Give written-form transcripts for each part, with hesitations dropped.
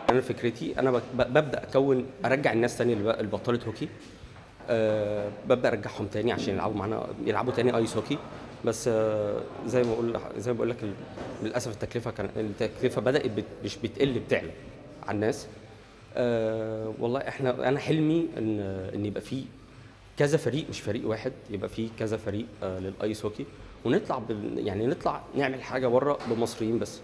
انا فكرتي انا ببدا ارجع الناس تاني اللي بطلت هوكي. ببدا ارجعهم تاني عشان يلعبوا معانا، يلعبوا تاني ايس هوكي. بس زي ما بقول لك للاسف التكلفه بدات مش بتقل، بتعلى على الناس. والله انا حلمي ان يبقى في كذا فريق، مش فريق واحد، يبقى في كذا فريق للايس هوكي، ونطلع يعني نطلع نعمل حاجه بره بمصريين بس.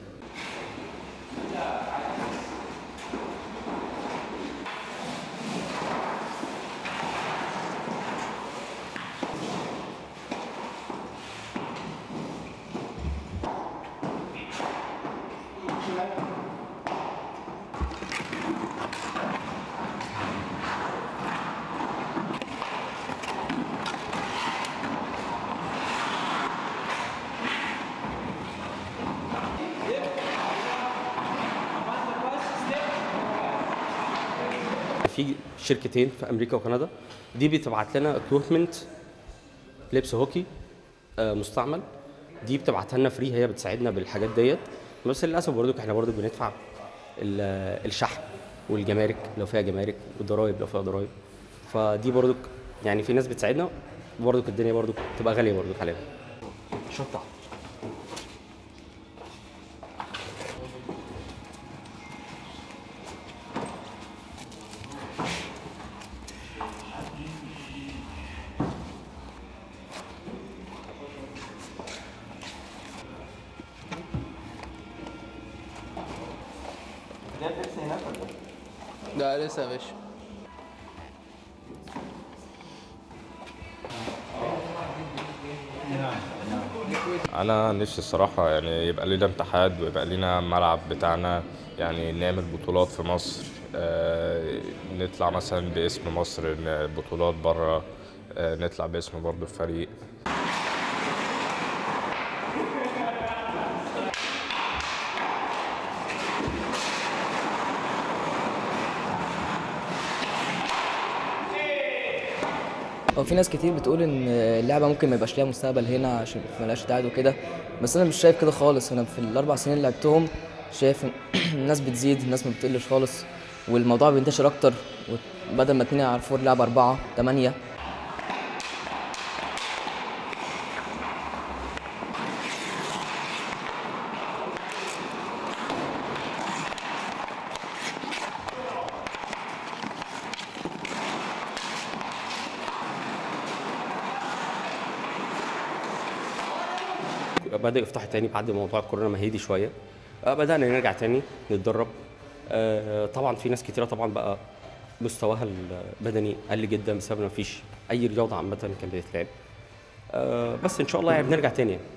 في شركتين في امريكا وكندا، دي بتبعت لنا اكويبمنت لبس هوكي مستعمل، دي بتبعتها لنا فري، هي بتساعدنا بالحاجات ديت. بس للاسف برضو احنا برضو بندفع الشحن والجمارك لو فيها جمارك، والضرايب لو فيها ضرايب. فدي برضو يعني في ناس بتساعدنا، برضو الدنيا برضو بتبقى غاليه برضو علينا. شطه لا لسه يا باشا. انا نفسي الصراحه يعني يبقى لنا اتحاد ويبقى لنا ملعب بتاعنا، يعني نعمل بطولات في مصر، نطلع مثلا باسم مصر بطولات بره، نطلع باسم برضه الفريق. هو في ناس كتير بتقول ان اللعبه ممكن ما يبقاش ليها مستقبل هنا عشان ملهاش داعي وكده، بس انا مش شايف كده خالص. انا في الاربع سنين اللي لعبتهم شايف ان الناس بتزيد، الناس ما بتقلش خالص، والموضوع بينتشر اكتر، وبدل ما 2 على 4 لعب 4 8. بدأ يفتح تاني بعد موضوع الكورونا ما هدي شويه. بدأنا نرجع تاني نتدرب. طبعا في ناس كتيره طبعا بقى مستواها البدني قل جدا بسبب ما فيش اي رياضه عامه كانت بتتلعب. بس ان شاء الله يعني بنرجع تاني.